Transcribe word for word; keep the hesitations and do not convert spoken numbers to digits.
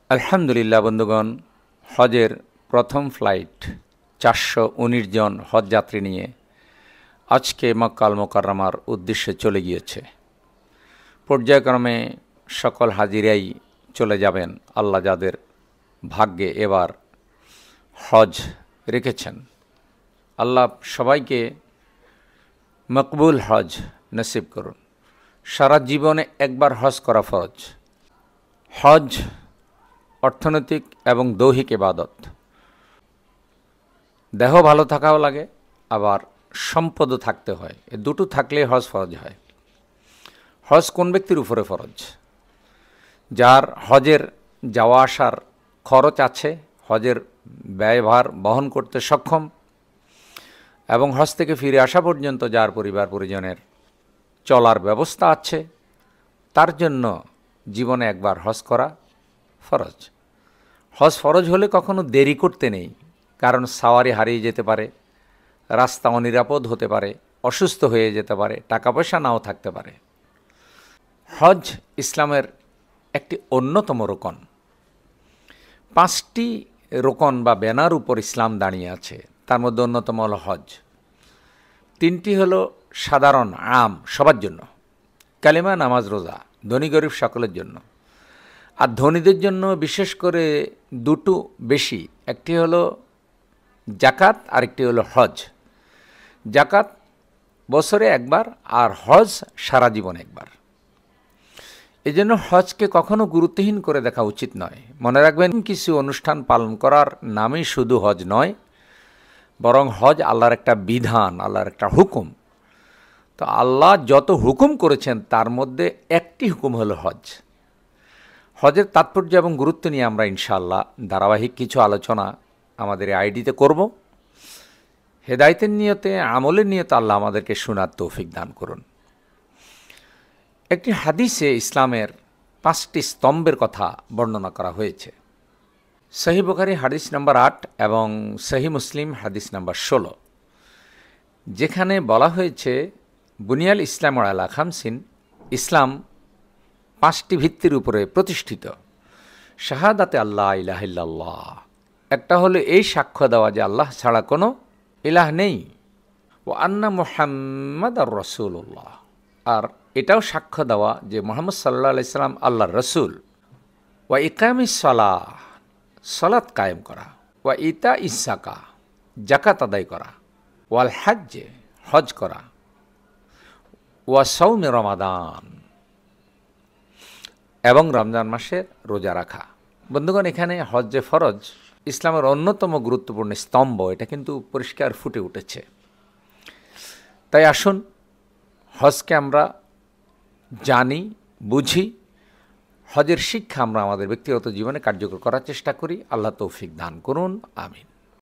আলহামদুলিল্লাহ বন্ধুগণ, হজের প্রথম ফ্লাইট চারশো উনিশ জন হজ যাত্রী নিয়ে আজকে মক্কা আল মুকাররমার উদ্দেশ্যে চলে গিয়েছে। পর্যায়ক্রমে সকল হাজিরাই চলে যাবেন আল্লাহ যাদের ভাগ্যে এবার হজ রেখেছেন। আল্লাহ সবাইকে মকবুল হজ নসিব করুন। সারা জীবনে একবার হজ করা ফরজ। হজ অর্থনৈতিক এবং দৈহিক ইবাদত। দেহ ভালো থাকাও লাগে, আবার সম্পদও থাকতে হয়। এ দুটো থাকলে হজ ফরজ হয়। হজ কোন ব্যক্তির উপরে ফরজ? যার হজের যাওয়া আসার খরচ আছে, হজের ব্যয়ভার বহন করতে সক্ষম, এবং হজ থেকে ফিরে আসা পর্যন্ত যার পরিবার পরিজনের চলার ব্যবস্থা আছে, তার জন্য জীবনে একবার হজ করা ফরজ। হজ ফরজ হলে কখনো দেরি করতে নেই, কারণ সাওয়ারি হারিয়ে যেতে পারে, রাস্তা অনিরাপদ হতে পারে, অসুস্থ হয়ে যেতে পারে, টাকা পয়সা নাও থাকতে পারে। হজ ইসলামের একটি অন্যতম রোকন। পাঁচটি রোকন বা ব্যানার উপর ইসলাম দাঁড়িয়ে আছে, তার মধ্যে অন্যতম হল হজ। তিনটি হলো সাধারণ, আম, সবার জন্য, কালেমা, নামাজ, রোজা, ধনী গরিব সকলের জন্য। আর ধনীদের জন্য বিশেষ করে দুটো বেশি, একটি হলো জাকাত আর একটি হলো হজ। জাকাত বছরে একবার, আর হজ সারা জীবন একবার। এই জন্য হজকে কখনো গুরুত্বহীন করে দেখা উচিত নয়। মনে রাখবেন, কিছু অনুষ্ঠান পালন করার নামেই শুধু হজ নয়, বরং হজ আল্লাহর একটা বিধান, আল্লাহর একটা হুকুম। তো আল্লাহ যত হুকুম করেছেন তার মধ্যে একটি হুকুম হলো হজ। হজের তাৎপর্য এবং গুরুত্ব নিয়ে আমরা ইনশাআল্লাহ ধারাবাহিক কিছু আলোচনা আমাদের আইডিতে করব। হেদায়েতের নিয়তে, আমলের নিয়তে আল্লাহ আমাদেরকে শোনার তৌফিক দান করুন। একটি হাদিসে ইসলামের পাঁচটি স্তম্ভের কথা বর্ণনা করা হয়েছে। সহিহ বুখারী হাদিস নাম্বার আট এবং সহিহ মুসলিম হাদিস নাম্বার ষোলো, যেখানে বলা হয়েছে বুনিয়াল ইসলাম আলা খামসিন, ইসলাম পাঁচটি ভিত্তির উপরে প্রতিষ্ঠিত। শাহাদাতে আল্লাহ ইলাহা ইল্লাল্লাহ, একটা হলো এই সাক্ষ্য দেওয়া যে আল্লাহ ছাড়া কোনো ইলাহ নেই, ও আন্না মুহাম্মাদুর রাসূলুল্লাহ, আর এটাও সাক্ষ্য দেওয়া যে মুহাম্মদ সাল্লাল্লাহু আলাইহি সাল্লাম আল্লাহর রসুল। ওয়া ইকামিস সালাহ, সালাত কায়েম করা, ওয়া ইতা ইসাকা, জাকাত আদায় করা, ওয়াল হজ্জে, হজ করা, ওয়া সাওমে রমাদান, এবং রমজান মাসের রোজা রাখা। বন্ধুগণ, এখানে হজ যে ফরজ, ইসলামের অন্যতম গুরুত্বপূর্ণ স্তম্ভ, এটা কিন্তু পরিষ্কার ফুটে উঠেছে। তাই আসুন হজকে আমরা জানি, বুঝি, হজের শিক্ষা আমরা আমাদের ব্যক্তিগত জীবনে কার্যকর করার চেষ্টা করি। আল্লাহ তৌফিক দান করুন, আমিন।